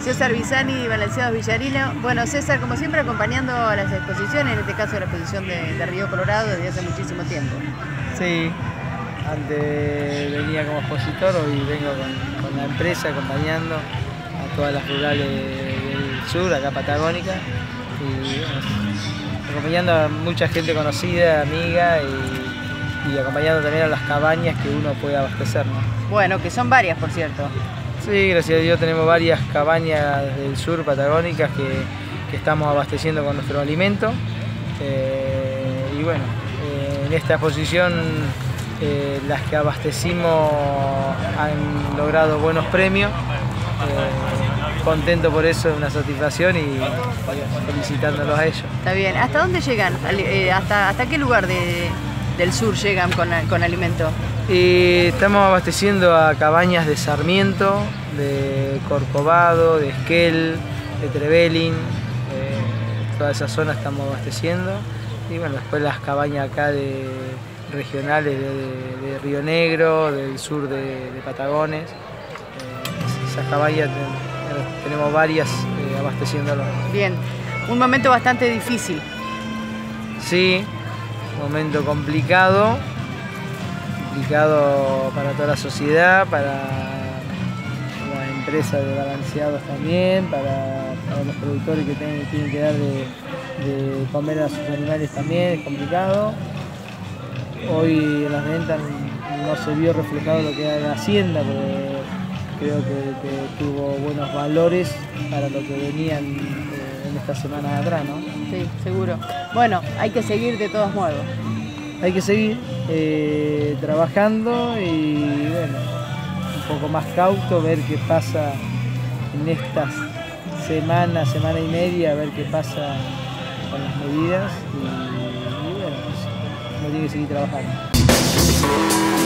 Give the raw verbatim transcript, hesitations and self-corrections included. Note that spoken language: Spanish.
César Bisani y Balanceados Villarino. Bueno, César, como siempre, acompañando a las exposiciones, en este caso la exposición de, de Río Colorado desde hace muchísimo tiempo. Sí, antes venía como expositor, hoy vengo con, con la empresa acompañando a todas las rurales del sur, acá patagónica, y bueno, acompañando a mucha gente conocida, amiga, y, y acompañando también a las cabañas que uno puede abastecer, ¿no? Bueno, que son varias, por cierto. Sí, gracias a Dios tenemos varias cabañas del sur patagónicas que, que estamos abasteciendo con nuestro alimento. Eh, y bueno, eh, en esta exposición eh, las que abastecimos han logrado buenos premios. Eh, contento por eso, es una satisfacción y bueno, felicitándolos a ellos. Está bien. ¿Hasta dónde llegan? Eh, ¿Hasta, hasta qué lugar de, del sur llegan con, con alimento? Y estamos abasteciendo a cabañas de Sarmiento, de Corcovado, de Esquel, de Trevelin, eh, toda esa zona estamos abasteciendo. Y bueno, después las cabañas acá de regionales de, de, de Río Negro, del sur de, de Patagones. Eh, esas cabañas ten, tenemos varias eh, abasteciéndolo. Bien, un momento bastante difícil. Sí, un momento complicado. complicado para toda la sociedad, para las empresas de balanceados también, para, para los productores que tienen, tienen que dar de, de comer a sus animales también, es complicado. Hoy en las ventas no se vio reflejado lo que era la hacienda, porque creo que, que tuvo buenos valores para lo que venían eh, en estas semanas atrás, ¿no? Sí, seguro. Bueno, hay que seguir de todos modos. Hay que seguir eh, trabajando y bueno, un poco más cauto, ver qué pasa en estas semanas, semana y media, a ver qué pasa con las medidas y, y bueno, pues, uno tiene que seguir trabajando.